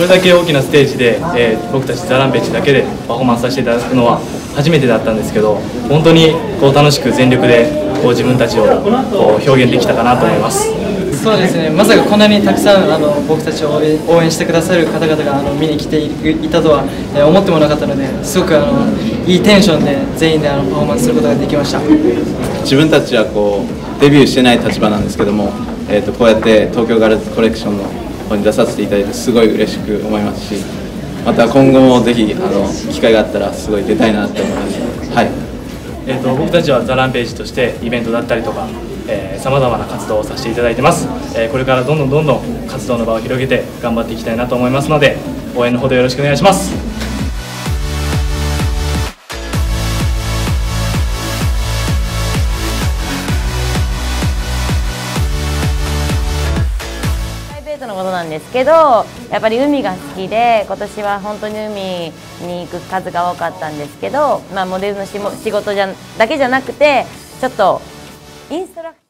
れだけ大きなステージで、僕たちザランページだけでパフォーマンスさせていただくのは初めてだったんですけど、本当に楽しく全力で自分たちを表現できたかなと思います。 そうですね、まさかこんなにたくさん僕たちを応援してくださる方々が見に来ていたとは思ってもなかったので、すごくいいテンションで全員でパフォーマンスすることができました。 自分たちはデビューしてない立場なんですけども、こうやって東京ガールズコレクションの方に出させていただいてすごい嬉しく思いますし、また今後もぜひ機会があったらすごい出たいなと思います。はい。 僕たちはザランページとしてイベントだったりとかさまざまな活動をさせていただいてます。これからどんどん活動の場を広げて頑張っていきたいなと思いますので、応援のほどよろしくお願いします。 プライベートのことなんですけど、やっぱり海が好きで、今年は本当に海に行く数が多かったんですけど、モデルの仕事だけじゃなくて、ちょっとインストラクター